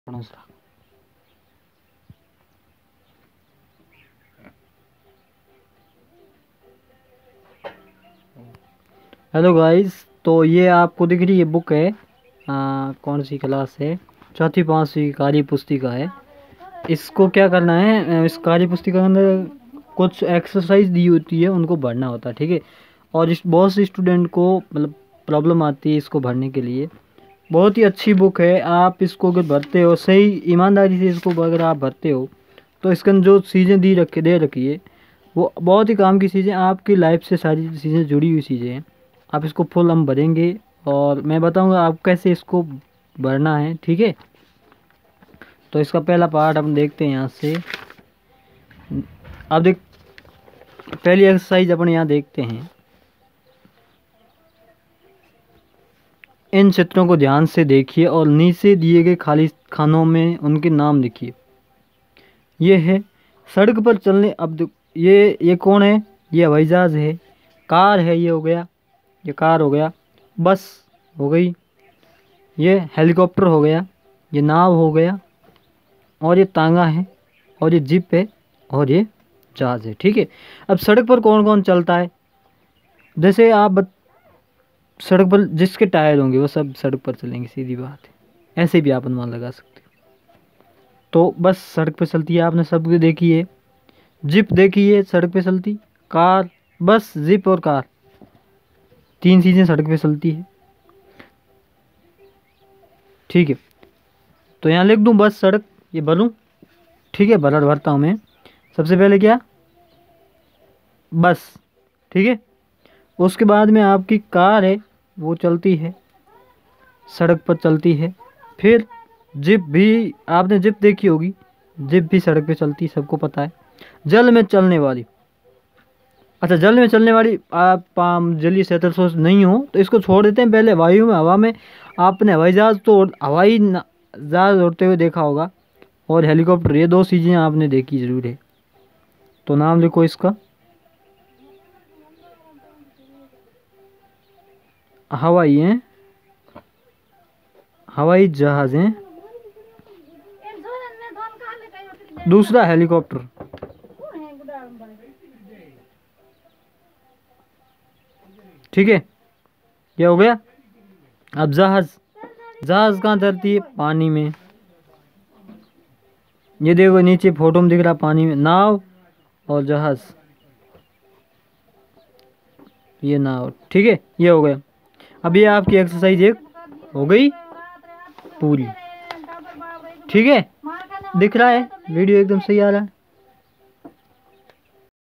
Hello guys, तो ये आपको दिख रही है बुक है। कौन सी क्लास है? चौथी पांचवी कार्य पुस्तिका है। इसको क्या करना है, इस कार्य पुस्तिका के अंदर कुछ एक्सरसाइज दी होती है, उनको भरना होता है। ठीक है। और इस बहुत से स्टूडेंट को मतलब प्रॉब्लम आती है इसको भरने के लिए। बहुत ही अच्छी बुक है। आप इसको अगर भरते हो सही ईमानदारी से, इसको अगर आप भरते हो तो इसके अंदर जो चीज़ें दे रखी है वो बहुत ही काम की चीज़ें, आपकी लाइफ से सारी चीज़ें जुड़ी हुई चीज़ें हैं। आप इसको फुल हम भरेंगे और मैं बताऊंगा आप कैसे इसको भरना है। ठीक है। तो इसका पहला पार्ट हम देखते हैं यहाँ से। आप देख, पहली एक्सरसाइज अपन यहाँ देखते हैं। इन चित्रों को ध्यान से देखिए और नीचे दिए गए खाली खानों में उनके नाम लिखिए। ये है सड़क पर चलने। अब ये कौन है? ये हवाई जहाज है। कार है, ये हो गया, ये कार हो गया। बस हो गई। ये हेलीकॉप्टर हो गया, ये नाव हो गया, और ये तांगा है, और ये जीप है, और ये जहाज है। ठीक है। अब सड़क पर कौन कौन चलता है? जैसे आप सड़क पर जिसके टायर होंगे वो सब सड़क पर चलेंगे, सीधी बात है। ऐसे भी आप अनुमान लगा सकते हो। तो बस सड़क पे चलती है, आपने सब देखी है। जीप देखी है सड़क पे चलती। कार, बस, जीप और कार, तीन चीज़ें सड़क पे चलती है। ठीक है। तो यहाँ लिख दूँ बस सड़क, ये भरूँ? ठीक है, भरता हूँ मैं। सबसे पहले क्या? बस। ठीक है। उसके बाद में आपकी कार है, वो चलती है, सड़क पर चलती है। फिर जिप भी, आपने जिप देखी होगी, जिप भी सड़क पे चलती है, सबको पता है। जल में चलने वाली, अच्छा जल में चलने वाली, आप जलीय क्षेत्र सोच नहीं हो तो इसको छोड़ देते हैं। पहले वायु में, हवा में आपने हवाई जहाज तो हवाई जहाज उड़ते हुए देखा होगा, और हेलीकॉप्टर, ये दो चीज़ें आपने देखी जरूर है। तो नाम लिखो इसका। हवाई है, हवाई जहाज है। दूसरा हेलीकॉप्टर। ठीक है, ये हो गया। अब जहाज, जहाज कहाँ तैरती है? पानी में। ये देखो नीचे फोटो में दिख रहा, पानी में नाव और जहाज, ये नाव। ठीक है, ये हो गया। अब ये आपकी एक्सरसाइज एक हो गई पूरी। ठीक है, दिख रहा है वीडियो एकदम सही आ रहा है।